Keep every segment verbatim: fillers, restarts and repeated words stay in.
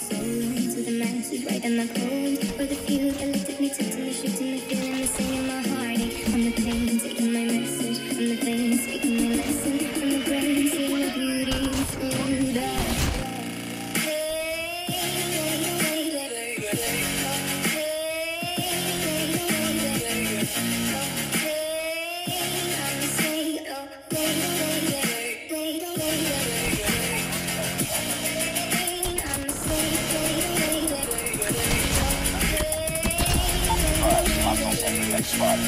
soul into the masses, write on my poems for the few that looked at me, took to me, shook to me, feeling the same in my heartache. I'm the pain, taking my message. I'm the pain, speaking my lesson. I'm the brain, seeing the beauty through the Next spot.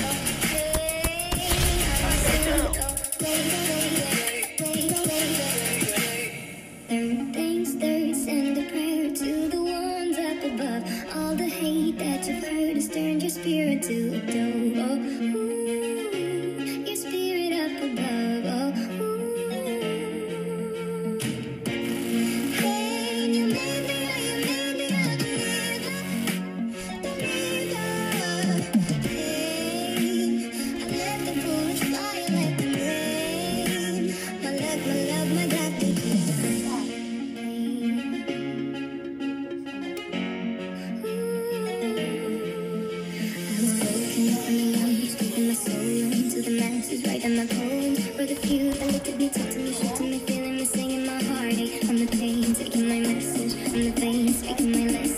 Third things third, send a prayer to the ones up above. All the hate that you've heard has turned your spirit to a dove. Oh, ooh, your spirit up above. Oh, ooh. Hey, you made me, you made me out the river, the river. Hey, I left the foolish fire, let them rain. My love, my love, my God, they keep write on my poems for the few that looked at me, took to me, shook to me, feeling the same in my heartache. I'm the pain, taking my message. I'm the pain, speaking my lesson.